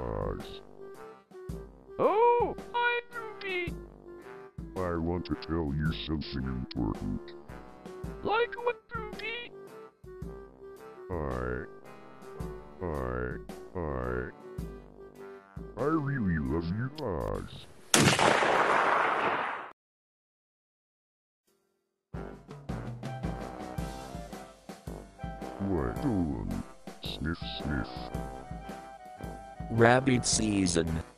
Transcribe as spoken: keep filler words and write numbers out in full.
Oz. Oh, hi, Goopy. I want to tell you something important. Like what, Goopy? I... I... I... I really love you, Oz. What, Dolan? Sniff, sniff. Rabbit season.